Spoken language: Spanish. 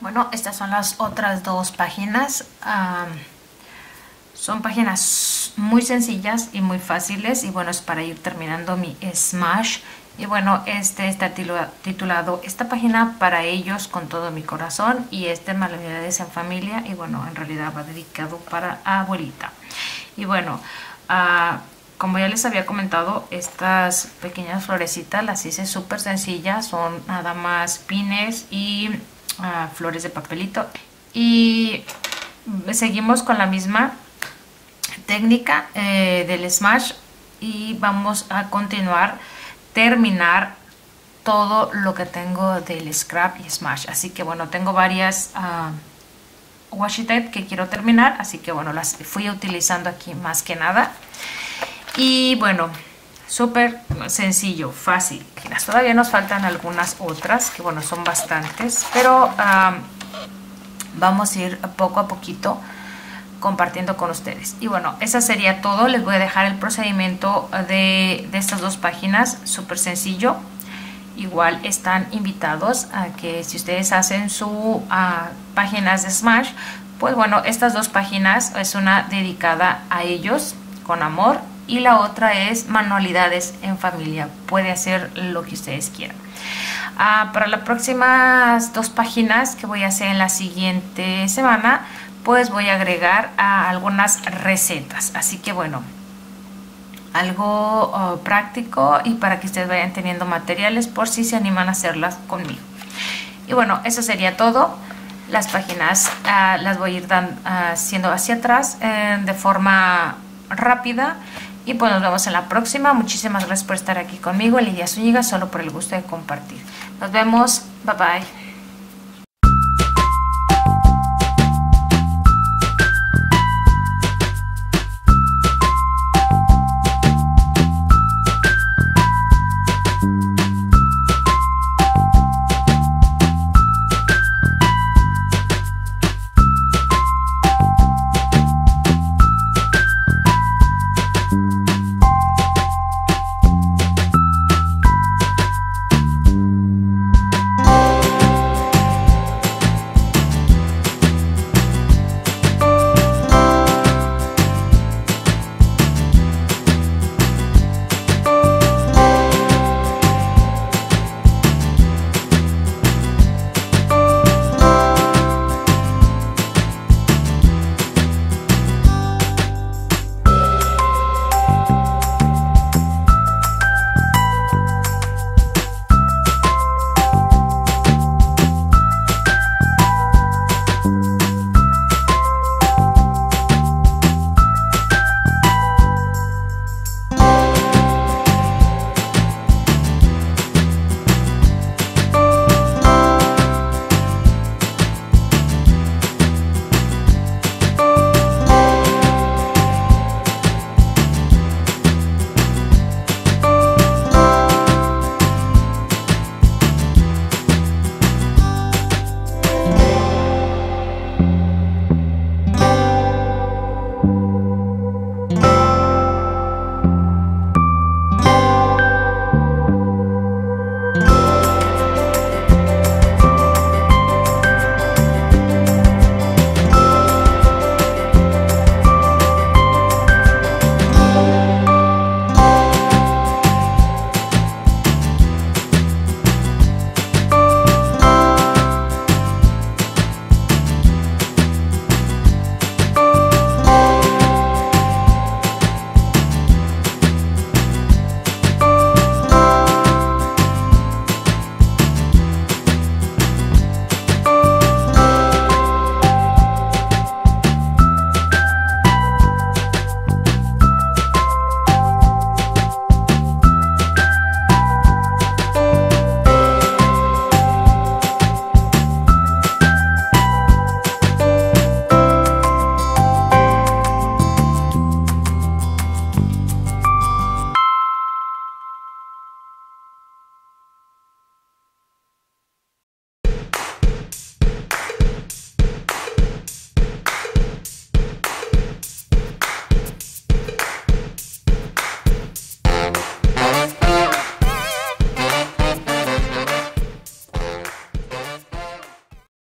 Bueno, estas son las otras dos páginas. Son páginas muy sencillas y muy fáciles, y bueno, es para ir terminando mi Smash. Y bueno, este está titulado "Esta página para ellos con todo mi corazón", y Manualidades en familia, y bueno, en realidad va dedicado para abuelita. Y bueno, como ya les había comentado, estas pequeñas florecitas las hice súper sencillas, son nada más pines y flores de papelito. Y seguimos con la misma técnica del Smash, y vamos a terminar todo lo que tengo del scrap y Smash. Así que bueno, tengo varias washi tape que quiero terminar, así que bueno, las fui utilizando aquí más que nada. Y bueno, súper sencillo, fácil. Todavía nos faltan algunas otras, que bueno, son bastantes, pero vamos a ir poco a poquito compartiendo con ustedes. Y bueno, eso sería todo. Les voy a dejar el procedimiento de estas dos páginas, súper sencillo. Igual están invitados a que si ustedes hacen su páginas de Smash, pues bueno, estas dos páginas es una dedicada a ellos con amor, y la otra es Manualidades en familia. Puede hacer lo que ustedes quieran. Para las próximas dos páginas que voy a hacer en la siguiente semana, pues voy a agregar algunas recetas. Así que bueno, algo práctico, y para que ustedes vayan teniendo materiales por si se animan a hacerlas conmigo. Y bueno, eso sería todo. Las páginas las voy a ir haciendo hacia atrás de forma rápida. Y pues nos vemos en la próxima. Muchísimas gracias por estar aquí conmigo. Lidia Zúñiga, solo por el gusto de compartir. Nos vemos. Bye bye.